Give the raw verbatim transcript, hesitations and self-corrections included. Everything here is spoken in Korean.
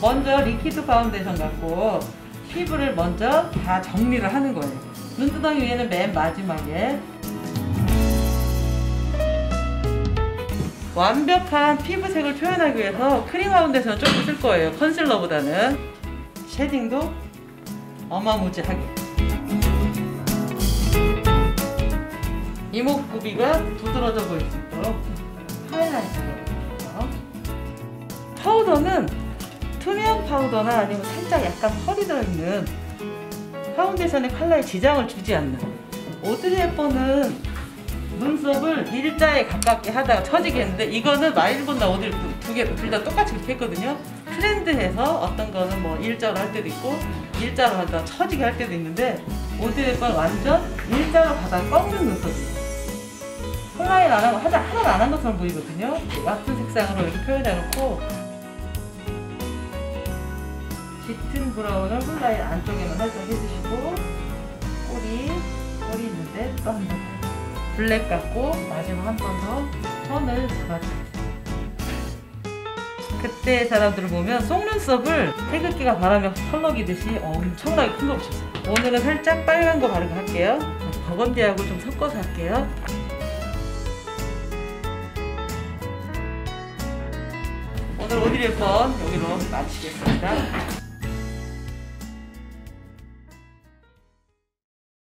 먼저 리퀴드 파운데이션 갖고 피부를 먼저 다 정리를 하는 거예요. 눈두덩이 위에는 맨 마지막에. 완벽한 피부색을 표현하기 위해서 크림 파운데이션 조금 쓸 거예요. 컨실러보다는. 쉐딩도 어마무지하게. 이목구비가 두드러져 보일 수 있도록 하이라이트를. 파우더는 투명 파우더나 아니면 살짝 약간 펄이 들어있는 파운데이션의 컬러에 지장을 주지 않는. 오드리 헵번은 눈썹을 일자에 가깝게 하다가 처지게 했는데, 이거는 마일본나 오드리 두 개 둘 다 똑같이 그렇게 했거든요. 트렌드해서 어떤 거는 뭐 일자로 할 때도 있고 일자로 하다가 처지게 할 때도 있는데, 오드리 헵번 완전 일자로 가다가 꺾는 눈썹이에요. 컬라인 안 하고 하자 하나도 안 한 것처럼 보이거든요. 옅은 색상으로 이렇게 표현해놓고 짙은 브라운을 컬라인 안쪽에만 살짝 해주시고, 꼬리 꼬리 있는데 또 한 번 블랙 갖고 마지막 한 번 더 선을 잡아주세요. 그때 사람들을 보면 속눈썹을 태극기가 바람에 펄럭이듯이 엄청나게 큰 거 붙였어요. 오늘은 살짝 빨간 거 바르고 할게요. 버건디하고 좀 섞어서 할게요. 오늘 오드리 헵번 여기로 마치겠습니다.